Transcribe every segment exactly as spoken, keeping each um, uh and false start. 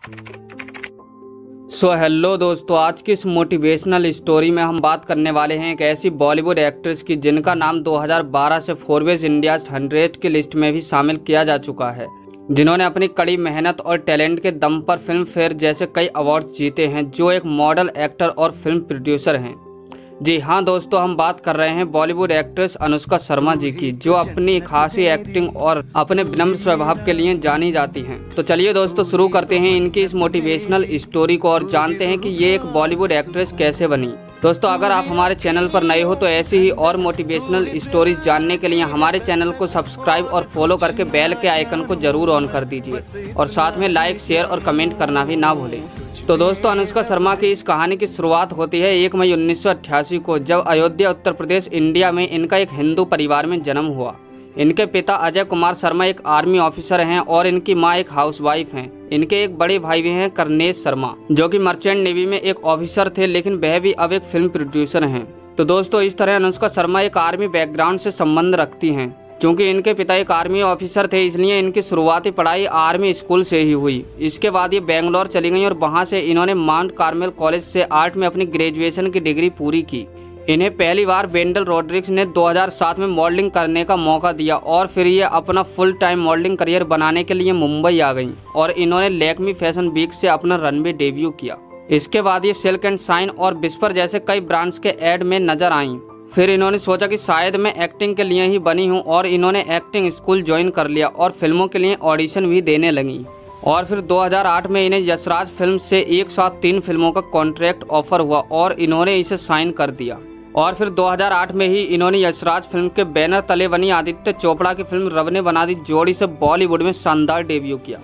So hello दोस्तों, आज की इस मोटिवेशनल स्टोरी में हम बात करने वाले हैं एक ऐसी बॉलीवुड एक्ट्रेस की जिनका नाम दो हज़ार बारह से फोर्ब्स इंडिया हंड्रेड की लिस्ट में भी शामिल किया जा चुका है, जिन्होंने अपनी कड़ी मेहनत और टैलेंट के दम पर फिल्म फेयर जैसे कई अवार्ड्स जीते हैं, जो एक मॉडल, एक्टर और फिल्म प्रोड्यूसर हैं। जी हाँ दोस्तों, हम बात कर रहे हैं बॉलीवुड एक्ट्रेस अनुष्का शर्मा जी की, जो अपनी खासी एक्टिंग और अपने विनम्र स्वभाव के लिए जानी जाती हैं। तो चलिए दोस्तों, शुरू करते हैं इनकी इस मोटिवेशनल स्टोरी को और जानते हैं कि ये एक बॉलीवुड एक्ट्रेस कैसे बनी। दोस्तों, अगर आप हमारे चैनल पर नए हो तो ऐसी ही और मोटिवेशनल स्टोरीज जानने के लिए हमारे चैनल को सब्सक्राइब और फॉलो करके बेल के आइकन को जरूर ऑन कर दीजिए और साथ में लाइक, शेयर और कमेंट करना भी ना भूलें। तो दोस्तों, अनुष्का शर्मा की इस कहानी की शुरुआत होती है एक मई उन्नीस सौ अट्ठासी को, जब अयोध्या, उत्तर प्रदेश, इंडिया में इनका एक हिंदू परिवार में जन्म हुआ। इनके पिता अजय कुमार शर्मा एक आर्मी ऑफिसर हैं और इनकी मां एक हाउसवाइफ हैं। इनके एक बड़े भाई भी हैं, करनेश शर्मा, जो कि मर्चेंट नेवी में एक ऑफिसर थे, लेकिन वह भी अब एक फिल्म प्रोड्यूसर हैं। तो दोस्तों, इस तरह अनुष्का शर्मा एक आर्मी बैकग्राउंड से संबंध रखती हैं। क्योंकि इनके पिता एक आर्मी ऑफिसर थे, इसलिए इनकी शुरुआती पढ़ाई आर्मी स्कूल से ही हुई। इसके बाद ये बेंगलोर चली गई और वहां से इन्होंने माउंट कार्मेल कॉलेज से आर्ट में अपनी ग्रेजुएशन की डिग्री पूरी की। इन्हें पहली बार वेंडल रॉड्रिक्स ने दो हज़ार सात में मॉडलिंग करने का मौका दिया और फिर ये अपना फुल टाइम मॉडलिंग करियर बनाने के लिए मुंबई आ गईं और इन्होंने लैक्मी फैशन वीक से अपना रनवे डेब्यू किया। इसके बाद ये सिल्क एंड शाइन और विस्पर जैसे कई ब्रांड्स के एड में नजर आईं। फिर इन्होंने सोचा कि शायद मैं एक्टिंग के लिए ही बनी हूँ और इन्होंने एक्टिंग स्कूल ज्वाइन कर लिया और फिल्मों के लिए ऑडिशन भी देने लगी। और फिर दो हज़ार आठ में इन्हें यशराज फिल्म से एक साथ तीन फिल्मों का कॉन्ट्रैक्ट ऑफर हुआ और इन्होंने इसे साइन कर दिया। और फिर दो हज़ार आठ में ही इन्होंने यशराज फिल्म के बैनर तले बनी आदित्य चोपड़ा की फिल्म रब ने बना दी जोड़ी से बॉलीवुड में शानदार डेब्यू किया।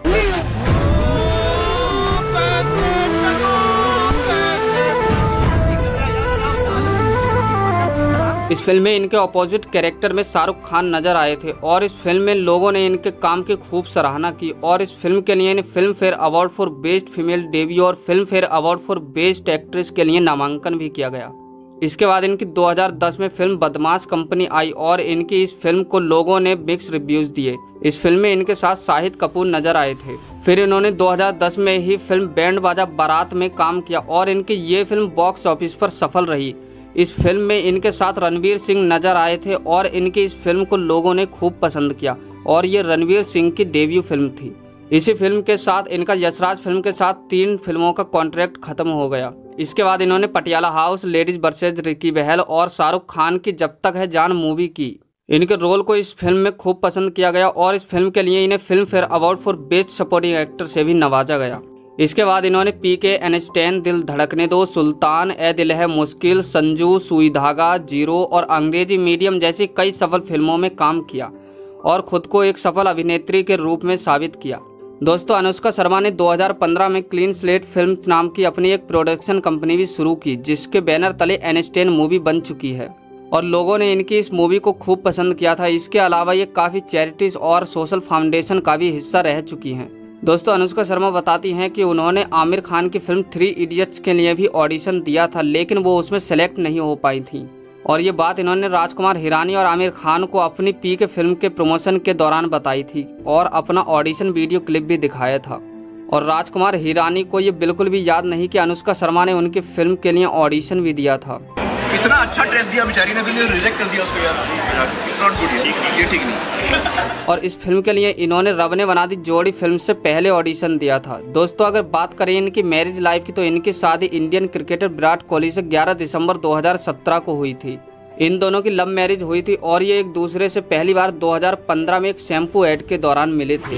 इस फिल्म में इनके अपोजिट कैरेक्टर में शाहरुख खान नजर आए थे और इस फिल्म में लोगों ने इनके काम की खूब सराहना की और इस फिल्म के लिए इन्हें Filmfare award for best female debut और Filmfare award for best actress के लिए नामांकन भी किया गया। इसके बाद इनकी दो हज़ार दस में फिल्म बदमाश कंपनी आई और इनकी इस फिल्म को लोगों ने मिक्स रिव्यूज दिए। इस फिल्म में इनके साथ शाहिद कपूर नजर आए थे। फिर इन्होंने दो हज़ार दस में ही फिल्म बैंड बाजा बारात में काम किया और इनकी ये फिल्म बॉक्स ऑफिस पर सफल रही। इस फिल्म में इनके साथ रणवीर सिंह नजर आए थे और इनकी इस फिल्म को लोगों ने खूब पसंद किया और ये रणवीर सिंह की डेब्यू फिल्म थी। इसी फिल्म के साथ इनका यशराज फिल्म के साथ तीन फिल्मों का कॉन्ट्रैक्ट खत्म हो गया। इसके बाद इन्होंने Patiala House, ladies versus Ricky Bahl और शाहरुख खान की जब तक है जान मूवी की। इनके रोल को इस फिल्म में खूब पसंद किया गया और इस फिल्म के लिए इन्हें Filmfare award for best supporting actor से भी नवाजा गया। इसके बाद इन्होंने पी के, एनस्टैन, दिल धड़कने दो, सुल्तान, ए दिल है मुश्किल, संजू, सुई धागा, जीरो और अंग्रेजी मीडियम जैसी कई सफल फिल्मों में काम किया और खुद को एक सफल अभिनेत्री के रूप में साबित किया। दोस्तों, अनुष्का शर्मा ने दो हज़ार पंद्रह में क्लीन स्लेट फिल्म नाम की अपनी एक प्रोडक्शन कंपनी भी शुरू की, जिसके बैनर तले एनस्टैन मूवी बन चुकी है और लोगों ने इनकी इस मूवी को खूब पसंद किया था। इसके अलावा ये काफ़ी चैरिटीज और सोशल फाउंडेशन का भी हिस्सा रह चुकी हैं। दोस्तों, अनुष्का शर्मा बताती हैं कि उन्होंने आमिर खान की फिल्म थ्री इडियट्स के लिए भी ऑडिशन दिया था, लेकिन वो उसमें सेलेक्ट नहीं हो पाई थी। और ये बात इन्होंने राजकुमार हिरानी और आमिर खान को अपनी पी के फिल्म के प्रमोशन के दौरान बताई थी और अपना ऑडिशन वीडियो क्लिप भी दिखाया था। और राजकुमार हिरानी को ये बिल्कुल भी याद नहीं कि अनुष्का शर्मा ने उनकी फिल्म के लिए ऑडिशन भी दिया था। इतना अच्छा ड्रेस दिया बेचारी ने, रिजेक्ट कर दिया उसको यार। इट्स नॉट गुड, ये ठीक नहीं। और इस फिल्म के लिए इन्होंने रब ने बना दी जोड़ी फिल्म से पहले ऑडिशन दिया था। दोस्तों, अगर बात करें इनकी मैरिज लाइफ की तो इनकी शादी इंडियन क्रिकेटर विराट कोहली से ग्यारह दिसंबर दो हज़ार सत्रह को हुई थी। इन दोनों की लव मैरिज हुई थी और ये एक दूसरे से पहली बार दो हज़ार पंद्रह में एक शैम्पू एड के दौरान मिले थे।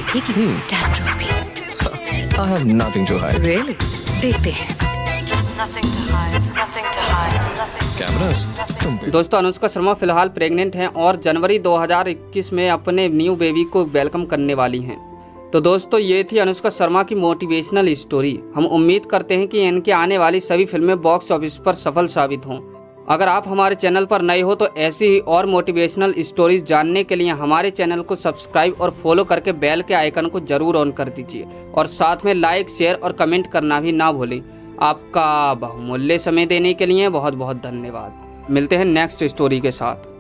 I have nothing to hide. Really? देखते हैं। Nothing to hide, nothing to hide, nothing. Cameras? तुम पे। दोस्तों, अनुष्का शर्मा फिलहाल प्रेग्नेंट हैं और जनवरी दो हज़ार इक्कीस में अपने न्यू बेबी को वेलकम करने वाली हैं। तो दोस्तों, ये थी अनुष्का शर्मा की मोटिवेशनल स्टोरी। हम उम्मीद करते हैं कि इनके आने वाली सभी फिल्में बॉक्स ऑफिस पर सफल साबित हों। अगर आप हमारे चैनल पर नए हो तो ऐसी ही और मोटिवेशनल स्टोरीज जानने के लिए हमारे चैनल को सब्सक्राइब और फॉलो करके बेल के आइकन को जरूर ऑन कर दीजिए और साथ में लाइक, शेयर और कमेंट करना भी ना भूलें। आपका बहुमूल्य समय देने के लिए बहुत बहुत धन्यवाद। मिलते हैं नेक्स्ट स्टोरी के साथ।